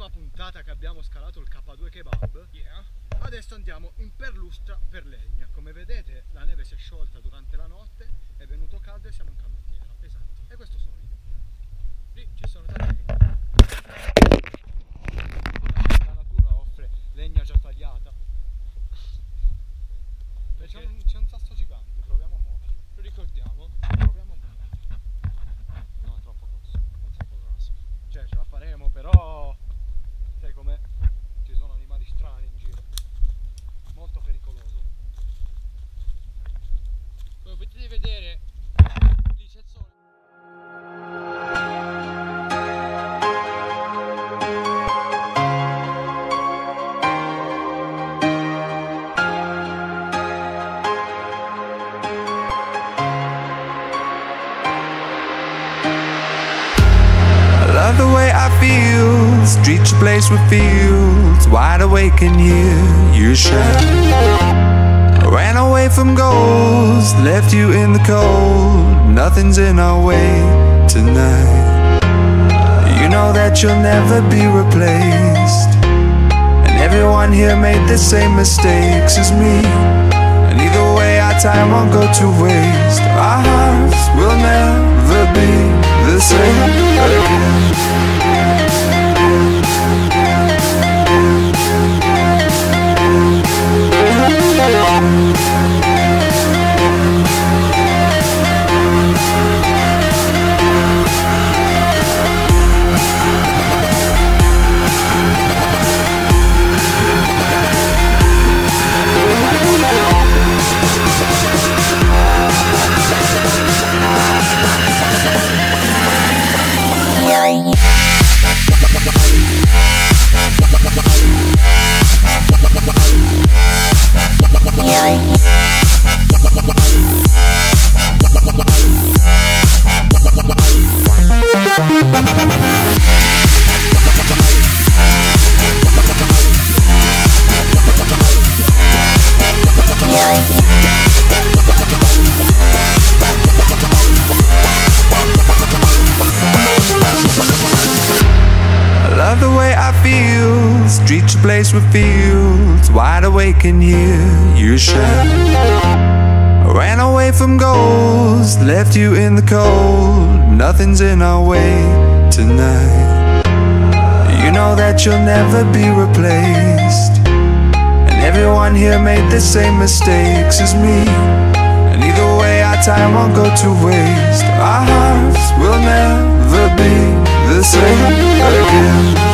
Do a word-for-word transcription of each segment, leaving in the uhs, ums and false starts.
nell'ultima puntata che abbiamo scalato il K due Kebab, Yeah. adesso andiamo in perlustra per legna. Come vedete la neve si è sciolta durante la notte, è venuto caldo e siamo in canottiera. Esatto, e questo sono io. Lì ci sono tanti. La natura offre legna già tagliata. C'è un, c'è un sasso gigante, proviamo a muoverlo. Lo ricordiamo. Proviamo a muoverlo. No, è troppo grosso. È troppo grosso. Cioè ce la faremo, però sai com'è? Ci sono animali strani in giro. Molto pericoloso. Come potete vedere, lì c'è il sole. Love the way I feel, streets ablaze with fields, wide awake and hear you shout. Ran away from goals, left you in the cold, nothing's in our way tonight. You know that you'll never be replaced, and everyone here made the same mistakes as me. And either way our time won't go to waste. Our hearts will never be the same again. Love the way I feel, streets ablaze with fields, wide awake and hear you shout. Ran away from goals, left you in the cold, nothing's in our way tonight. You know that you'll never be replaced, and everyone here made the same mistakes as me. And either way our time won't go to waste. Our hearts will never be the same again.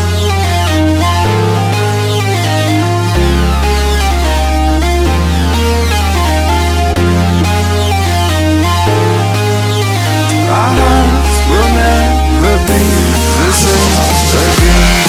Our hearts will never be the same again.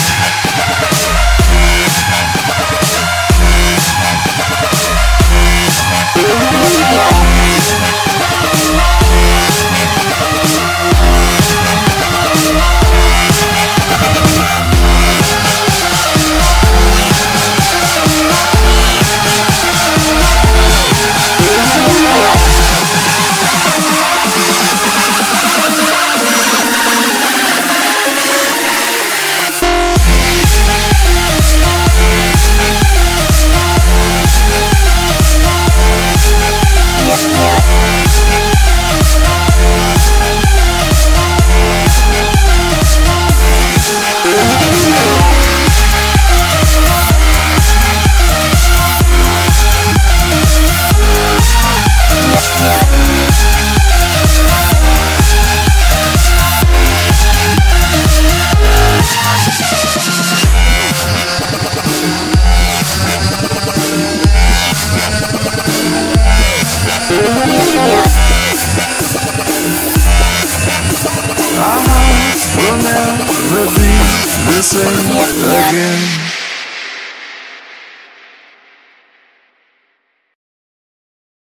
Our hearts will never be the same again.